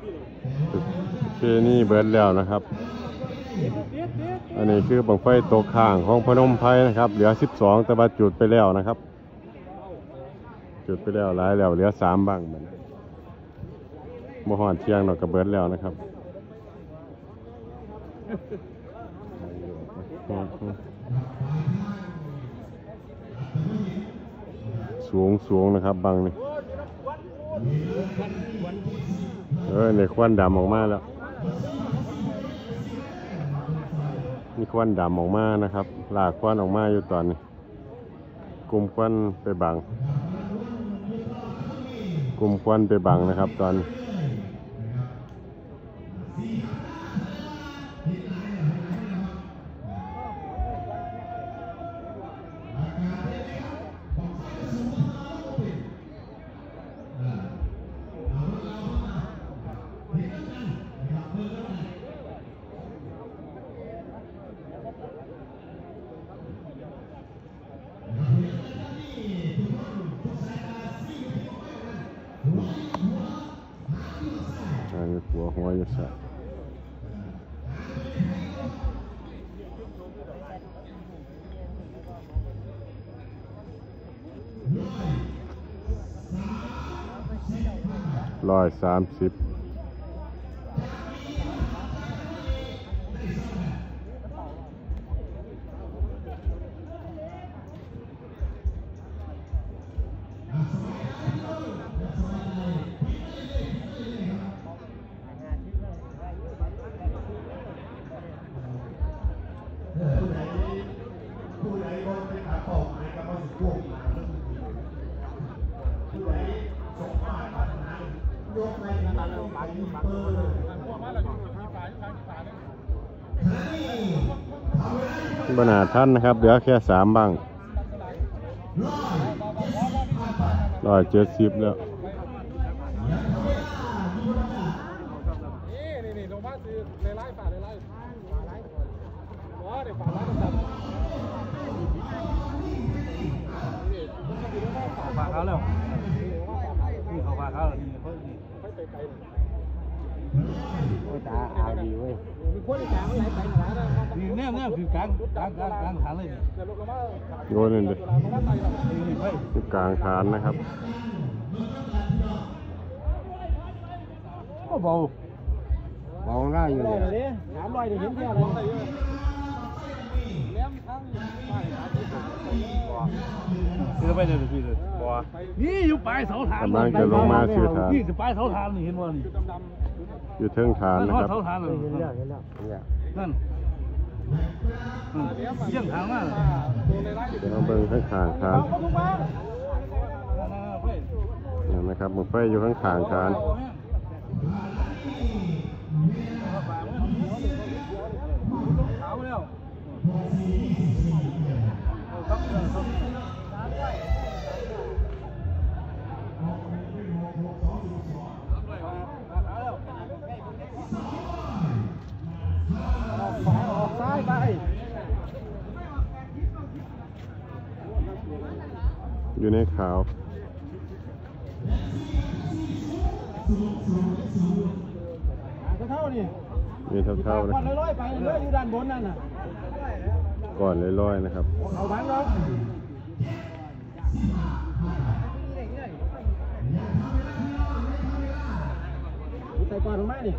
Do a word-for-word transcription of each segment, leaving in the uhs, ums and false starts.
คือนี่เบิร์ดแล้วนะครับอันนี้คือบังไฟตกข้างของพนมไพรนะครับเหลือสิบสองแต่ว่าจุดไปแล้วนะครับจุดไปแล้วหลายแล้วเหลือสามบ้างเหมือนมหอนเชียงหนอกกับเบิร์ดแล้วนะครับสูงสูงนะครับบังนี่เออในควันดำออกมาแล้วมีควันดำออกมานะครับลากควันออกมาอยู่ตอนนี้กลุ่มควันไปบังกลุ่มควันไปบังนะครับตอนอันนี้หัวหัวอยู่ซะร้อยสามสิบบรรณาท่านนะครับเหลือแค่สามบังร้อยเจ็ดสิบแล้วฝากเขาแล้วนี่เขาฝากเขานี่เขาดีโอ้ยตาเอาดีเว้ยนี่เนี่ยเนี่ยคือกลางกลางกลางกลางฐานเลยโยนนี่เลยคือกลางฐานนะครับก็เบาเบาง่ายอยู่เลยสามร้อยเดี๋ยวเห็นเท่าไรซื้อไปเลยพี่เลยบัวนี่อยู่ปลายเสาฐานกำลังจะลงมาซื้อฐานนี่จะปลายเสาฐานนี่เห็นว่านี่อยู่เทิงฐานนะครับเสาฐานเลยเห็นแล้วเห็นแล้วนั่นเยี่ยงทางมากเราเบิ่งข้างขางฐานเห็นไหมครับมือไฟอยู่ข้างขางฐานอยู่ในขาวเท่านี่มีเท่าๆนะก่อนลอยๆไปเลยอยู่ด้านบนนั่นน่ะก่อนลอยๆนะครับเอาบ้านเราใส่ก่อนลงมาดิ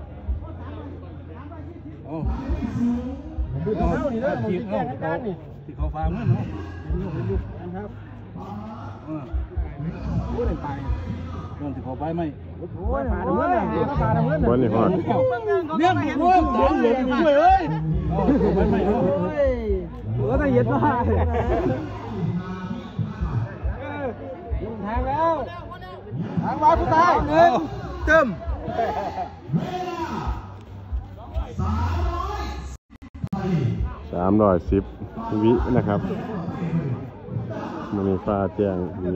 โอ้คือเท่านี่นะมันแก้กันนี่ที่เขาฟาร์มนั่นเนาะเห็นอยู่เห็นอยู่นะครับอ่าพูดอะไรไปเรื่องที่เขาไปไหมโอ้ยผ่านเมื่อไหร่ผ่านเมื่อไหร่บนนี่ฮอดเนี่ยโอ้ยสองหลงด้วยเอ้ยไปไหมโอ้ยหัวตะเย็ดมากยิงทางแล้วทางมาผู้ตายหนึ่งเติมสามร้อยสิบวินะครับมันมีฟ้าแจ้ง